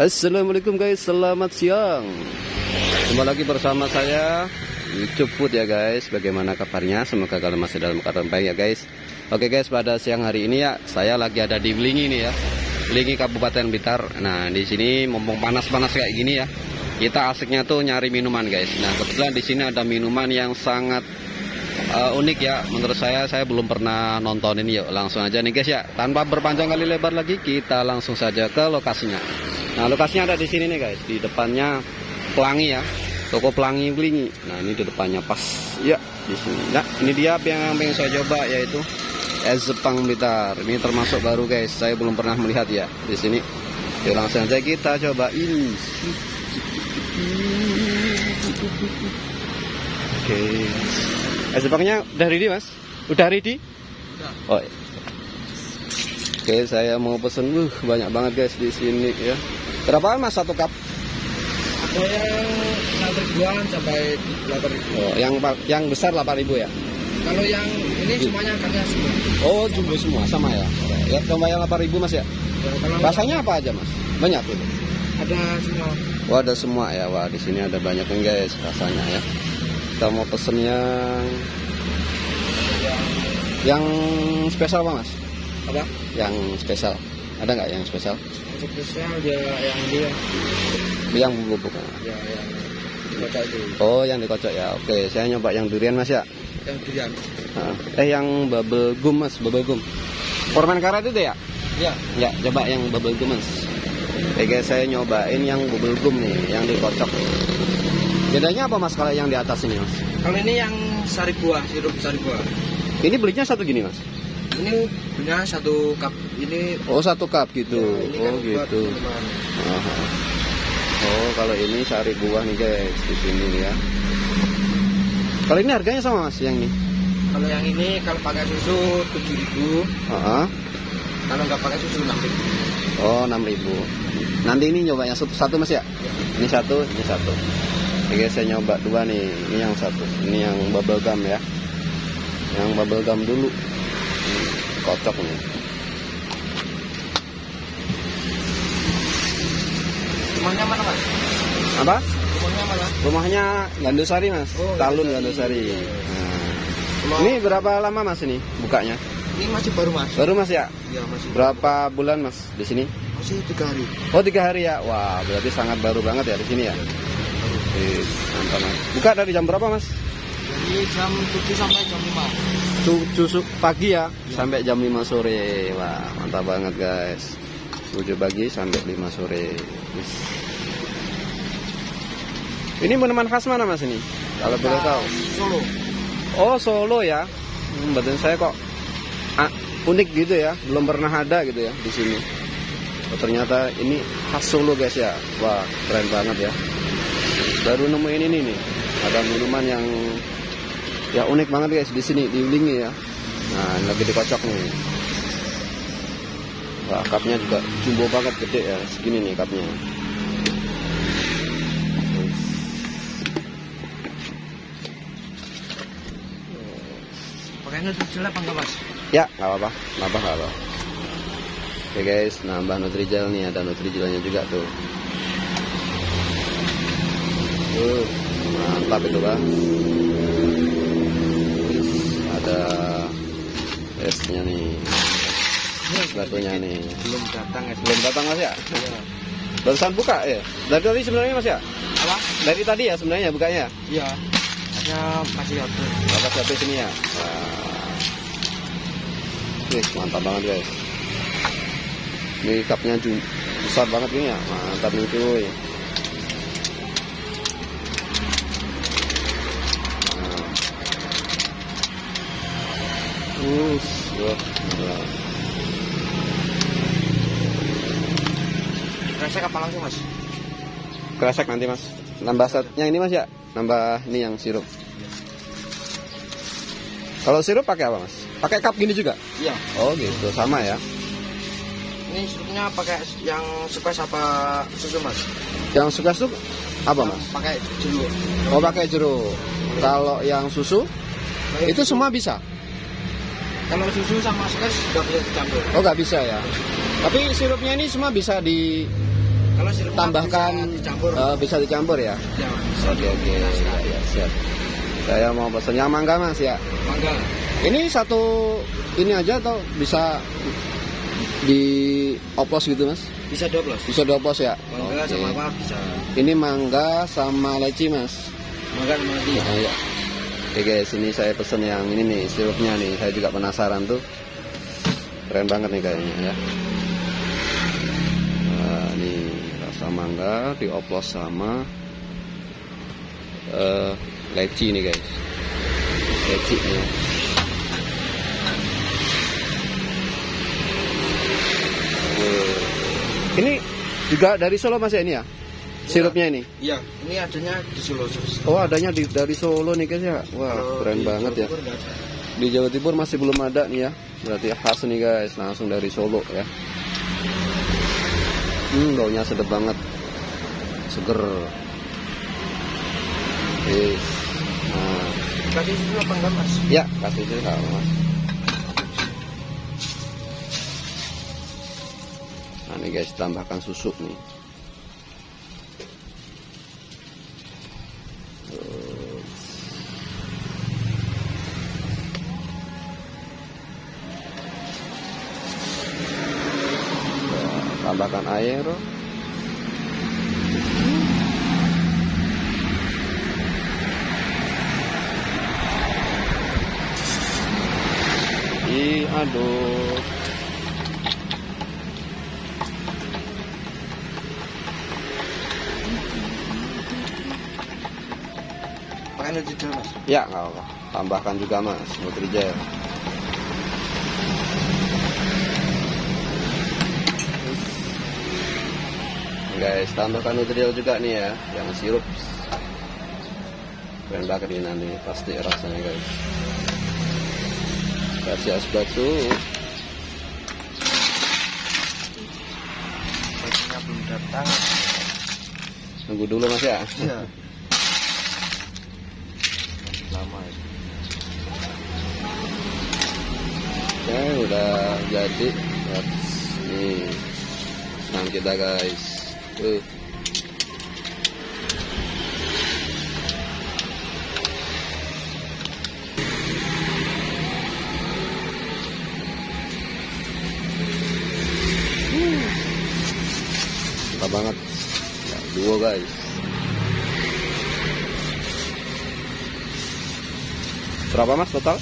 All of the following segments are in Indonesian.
Assalamualaikum guys, selamat siang. Jumpa lagi bersama saya YouTube Food ya guys. Bagaimana kabarnya? Semoga kalian masih dalam keadaan baik ya guys. Oke guys, pada siang hari ini ya saya lagi ada di Belingi nih ya, Belingi Kabupaten Blitar. Nah di sini mumpung panas-panas kayak gini ya, kita asiknya tuh nyari minuman guys. Nah kebetulan di sini ada minuman yang sangat unik ya menurut saya belum pernah nonton ini. Yuk langsung aja nih guys ya, tanpa berpanjang kali lebar lagi kita langsung saja ke lokasinya. Nah lokasinya ada di sini nih guys, di depannya Pelangi ya, toko Pelangi Belingi. Nah ini di depannya pas ya di sini. Nah ini dia yang pengen saya coba, yaitu es Jepang Blitar. Ini termasuk baru guys, saya belum pernah melihat ya di sini. Yuk langsung aja kita cobain. Oke. Es Jepangnya udah ready mas? Udah ready? Udah. Oh. Oke, saya mau pesen. Banyak banget guys di sini ya. Berapaan mas satu cup? Ada yang 1.000-an sampai 8.000. Oh, yang besar 8.000 ya? Kalau yang ini semuanya angkatnya semua. Oh, jumbo semua sama ya. Ya, coba yang 8.000 mas ya. Rasanya apa aja mas? Banyak itu. Ada semua. Wah, ada semua ya. Wah, di sini ada banyak nih guys rasanya ya. Kita mau pesen yang spesial apa mas? Apa? Yang spesial. Ada nggak yang spesial? Spesial dia yang dia. Yang bubuk. Ya, yang dikocok itu. Oh, yang dikocok ya. Oke, saya nyoba yang durian mas ya. Yang durian. Yang bubble gum mas, bubble gum. Permen karet itu ya? Ya. Ya, coba yang bubble gum mas. Oke guys, saya nyobain yang bubble gum nih, yang dikocok. Bedanya apa mas kalau yang di atas ini mas? Kalau ini yang sari buah, sirup sari buah. Ini belinya satu gini mas? Ini punya satu cup. Ini satu cup gitu. Ya, kan gitu. Oh, kalau ini sari buah nih guys di sini ya. Kalau ini harganya sama mas yang ini? Kalau yang ini kalau pakai susu 7.000. Kalau nggak pakai susu 6.000. Oh, 6.000. Nanti ini nyoba yang satu mas ya? Ini satu, ini satu. Oke, saya nyoba dua nih. Ini yang satu, ini yang bubble gum ya. Yang bubble gum dulu. Kocok nih. Rumahnya mana mas? Apa? Rumahnya mana? Rumahnya Gandusari mas. Oh, Talun Gandusari. Nah. Ini berapa lama mas ini bukanya? Ini masih baru mas. Baru mas ya? Ya masih. Berapa bulan mas di sini? Masih 3 hari. Oh 3 hari ya. Wah berarti sangat baru banget ya di sini ya. Mantap mas. Buka dari jam berapa mas? Dari jam 7 sampai jam 5. 7 pagi ya, sampai jam 5 sore. Wah mantap banget guys. 7 pagi sampai 5 sore. Ini minuman khas mana mas ini? Kalau boleh tahu. Solo. Oh Solo ya. Badan saya kok unik gitu ya, belum pernah ada gitu ya di sini. Oh, ternyata ini khas Solo guys ya. Wah keren banget ya. Baru nemuin ini nih. Ada minuman yang ya unik banget guys di sini di Belingi ya. Nah ini lagi dikocok nih. Wah cupnya juga jumbo banget, gede ya. Segini nih cupnya. Pakainya Nutrijel apa enggak mas? Ya nggak apa-apa, nambah nggak apa. Oke guys, nambah Nutrijel nih, ada Nutrijelnya juga tuh. Mantap itu bang. Ada esnya nih, batunya nih. Belum datang es. Belum datang mas ya? Ya. Barusan buka ya? Dari tadi sebenarnya mas ya? Apa? Dari tadi ya sebenarnya bukanya? Iya. Hanya masih ada. Bapak siapa sini ya? Mantap banget guys. Ini cupnya besar banget ini ya. Mantap nih cuy. Kresek apa langsung mas? Kresek nanti mas. Nambah setnya ini mas ya? Nambah ini yang sirup. Kalau sirup pakai apa mas? Pakai cup gini juga? Iya. Oh gitu, sama ya. Ini sirupnya pakai yang squash apa susu mas? Yang suka apa mas? Pakai jeruk. Oh pakai jeruk. Kalau yang susu itu semua bisa? Kalau susu sama squash nggak bisa dicampur. Oh nggak bisa ya. Tapi sirupnya ini semua bisa di Kalau tambahkan dicampur. Bisa dicampur ya? Ya, Oke, ya, siap. Saya mau pesan yang mangga Mas ya. Mangga. Ini satu ini aja atau bisa dioplos gitu Mas? Bisa dioplos. Bisa dioplos ya? Mangga sama apa bisa. Ini mangga sama leci Mas. Mangga sama leci. Ya. Oke guys, ini saya pesen yang ini nih, sirupnya nih. Saya juga penasaran tuh. Keren banget nih kayaknya ya. Nah, ini rasa mangga dioplos sama leci nih guys. Leci nih. Ini juga dari Solo Mas ya ini ya? Sirupnya ini? Iya, ini adanya di Solo. Oh, adanya dari Solo nih guys ya. Wah, keren banget ya. Di Jawa Timur masih belum ada nih ya. Berarti khas nih guys, langsung dari Solo ya. Baunya sedap banget. Seger. Yes. Nah. Kasih susu apa enggak Mas? Ya, kasih susu enggak Mas. Nah nih guys, tambahkan susu nih. Tambahkan air. Diaduk. Pakai Nutrijel Mas? Ya, nggak apa. Tambahkan juga Mas, Nutrijel. Guys, tambahkan Nutrijel juga nih ya, yang sirup. Keren banget ini nanti, pasti rasanya guys. Kasih es batu. Batunya belum datang. Tunggu dulu Mas ya. Iya. Lama ya. Oke, udah jadi. Nih, senang kita guys. Mantap banget ya, duo guys. Berapa Mas total?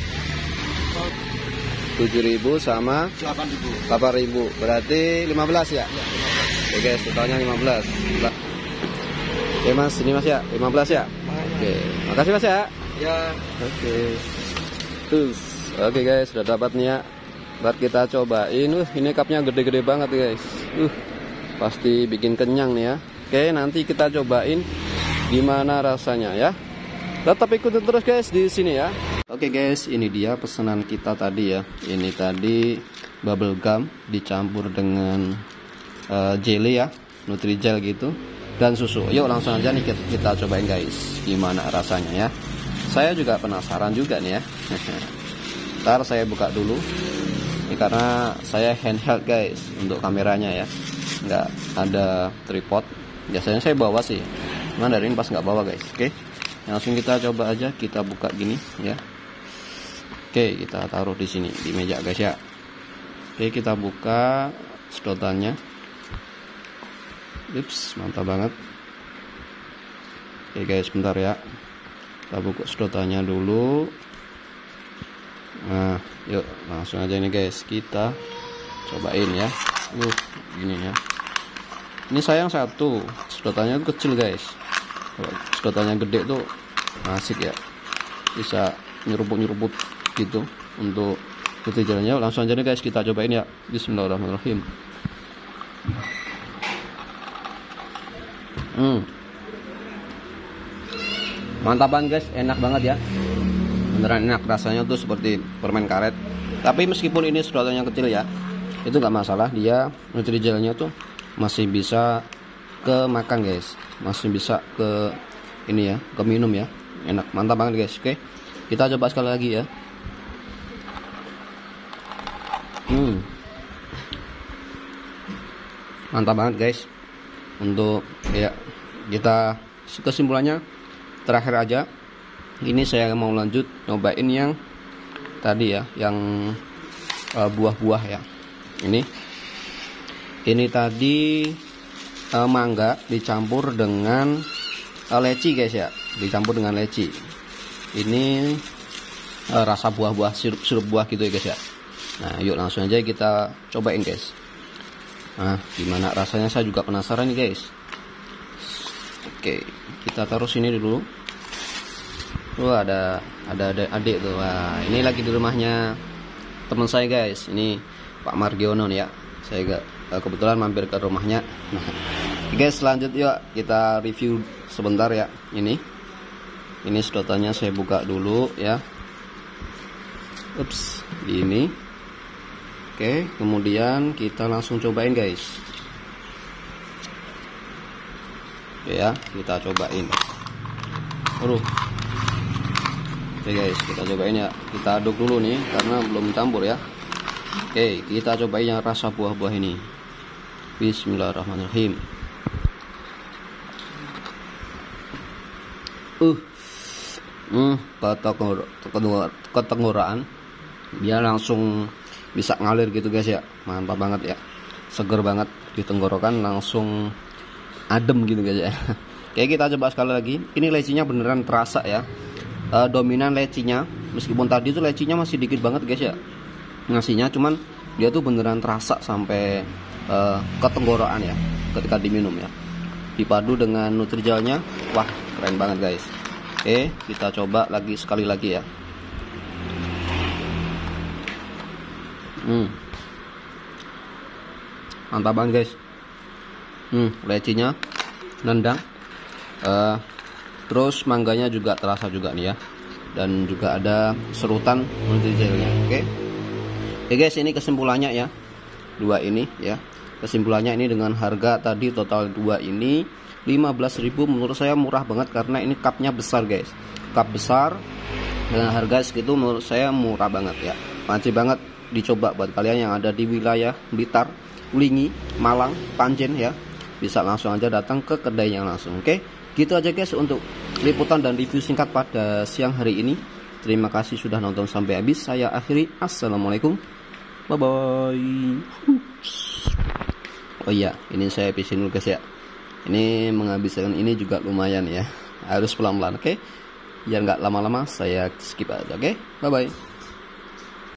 7.000 sama 8.000 berarti 15 ya? Oke guys, totalnya 15. Oke Mas, ini Mas ya, 15 ya? Oke, makasih Mas ya. Ya. Oke. Terus, oke guys, sudah dapat nih ya. Buat kita cobain. Ini cupnya gede-gede banget guys. Pasti bikin kenyang nih ya. Oke, nanti kita cobain gimana rasanya ya. Tetap ikutin terus guys di sini ya. Oke guys, ini dia pesanan kita tadi ya. Ini tadi bubble gum dicampur dengan jelly ya, Nutrijel gitu, dan susu. Yuk langsung aja nih kita cobain guys, gimana rasanya ya. Saya juga penasaran juga nih ya. Ntar saya buka dulu. Ini karena saya handheld guys untuk kameranya ya, nggak ada tripod. Biasanya saya bawa sih, cuman dari ini pas nggak bawa guys. Oke, langsung kita coba aja, kita buka gini ya. Oke, kita taruh di sini di meja guys ya. Oke, kita buka sedotannya. Ups, mantap banget. Oke guys, bentar ya. Kita buka sedotannya dulu. Nah, yuk langsung aja nih guys, kita cobain ya. Gini ya. Ini sayang satu, sedotannya itu kecil guys. Kalau sedotannya gede tuh asik ya, bisa nyeruput gitu untuk putih jalannya. Langsung aja nih guys, kita cobain ya. Bismillahirrahmanirrahim. Mantap banget guys, enak banget ya. Beneran enak, rasanya tuh seperti permen karet. Tapi meskipun ini sedotannya kecil ya, itu nggak masalah. Dia Nutrijelnya tuh masih bisa ke makan guys, masih bisa ke ini ya, ke minum ya. Enak, mantap banget guys. Oke, kita coba sekali lagi ya. Mantap banget guys. untuk ya kita kesimpulannya terakhir aja. Ini saya mau lanjut nyobain yang tadi ya, yang buah-buah ya. Ini tadi mangga dicampur dengan leci guys ya, dicampur dengan leci. Ini rasa buah-buah, sirup buah gitu ya guys ya. Nah yuk langsung aja kita cobain guys. Nah gimana rasanya, saya juga penasaran nih guys. Oke, kita taruh sini dulu. Wah ada adik tuh. Wah ini lagi di rumahnya teman saya guys. Ini Pak Margiono nih ya. Saya kebetulan mampir ke rumahnya. Nah guys, lanjut yuk kita review sebentar ya. Ini sedotannya saya buka dulu ya. Ups, ini. Oke, kemudian kita langsung cobain guys. Oke ya, kita cobain. Aduh. Oke guys, kita cobain ya. Kita aduk dulu nih karena belum campur ya. Oke, kita cobain yang rasa buah-buah ini. Bismillahirrahmanirrahim. Ketenggorokan dia langsung bisa ngalir gitu guys ya. Mantap banget ya, seger banget di tenggorokan, langsung adem gitu guys ya. Oke, kita coba sekali lagi. Ini lecinya beneran terasa ya, dominan lecinya. Meskipun tadi tuh lecinya masih dikit banget guys ya ngasihnya, cuman dia tuh beneran terasa sampai ke tenggorokan ya ketika diminum ya. Dipadu dengan Nutrigelnya, wah keren banget guys. Oke, kita coba lagi sekali lagi ya. Mantap banget guys. Lecinya nendang, terus mangganya juga terasa juga nih ya, dan juga ada serutan Nutrigelnya. Oke guys, ini kesimpulannya ya, dua ini ya. Kesimpulannya ini dengan harga tadi total dua ini 15.000, menurut saya murah banget karena ini cupnya besar guys. Cup besar dengan harga segitu menurut saya murah banget ya. Wajib banget dicoba buat kalian yang ada di wilayah Blitar, Ulingi, Malang, Panjen ya. Bisa langsung aja datang ke kedainya langsung. Oke, gitu aja guys untuk liputan dan review singkat pada siang hari ini. Terima kasih sudah nonton sampai habis. Saya akhiri. Assalamualaikum. Bye bye. Oh iya, ini saya habisin dulu guys ya. Ini menghabiskan ini juga lumayan ya. Harus pelan-pelan, oke? Biar nggak lama-lama, saya skip aja, oke? Bye bye.